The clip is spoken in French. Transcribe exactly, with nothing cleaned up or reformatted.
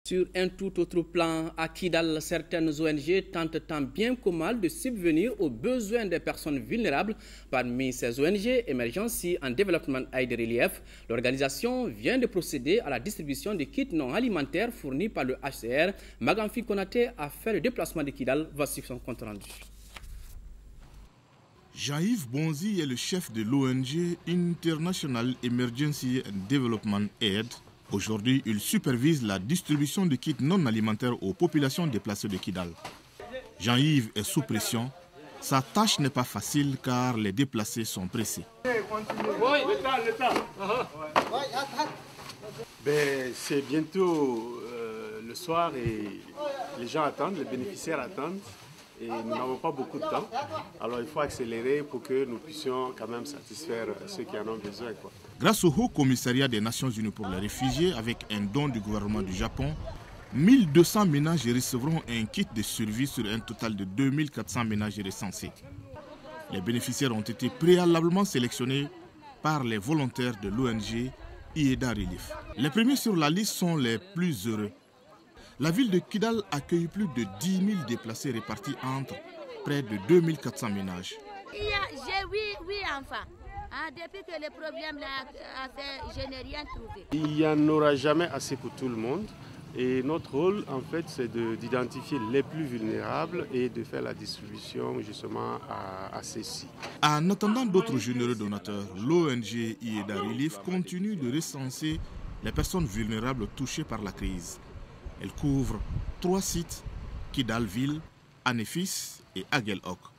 Sur un tout autre plan, à Kidal, certaines O N G tentent tant bien que mal de subvenir aux besoins des personnes vulnérables. Parmi ces O N G, Emergency and Development Aid Relief, l'organisation vient de procéder à la distribution de kits non alimentaires fournis par le H C R. Magamfi Konaté a fait le déplacement de Kidal. Voici son compte rendu. Jean-Yves Bonzi est le chef de l'O N G International Emergency and Development Aid. Aujourd'hui, il supervise la distribution de kits non alimentaires aux populations déplacées de Kidal. Jean-Yves est sous pression. Sa tâche n'est pas facile car les déplacés sont pressés. Ben, c'est bientôt euh, le soir et les gens attendent, les bénéficiaires attendent. Et nous n'avons pas beaucoup de temps, alors il faut accélérer pour que nous puissions quand même satisfaire ceux qui en ont besoin, quoi. Grâce au Haut Commissariat des Nations Unies pour les réfugiés, avec un don du gouvernement du Japon, mille deux cents ménages recevront un kit de survie sur un total de deux mille quatre cents ménages recensés. Les bénéficiaires ont été préalablement sélectionnés par les volontaires de l'O N G I E D A Relief. Les premiers sur la liste sont les plus heureux. La ville de Kidal accueille plus de dix mille déplacés répartis entre près de deux mille quatre cents ménages. J'ai huit, huit enfants. Hein, depuis que le problème a fait, je n'ai rien trouvé. Il n'y en aura jamais assez pour tout le monde. Et notre rôle, en fait, c'est d'identifier les plus vulnérables et de faire la distribution justement à, à ceux-ci. En attendant d'autres généreux donateurs, l'O N G I E D A Relief continue de recenser les personnes vulnérables touchées par la crise. Elle couvre trois sites, Kidal Ville, Anefis et Aguelhok.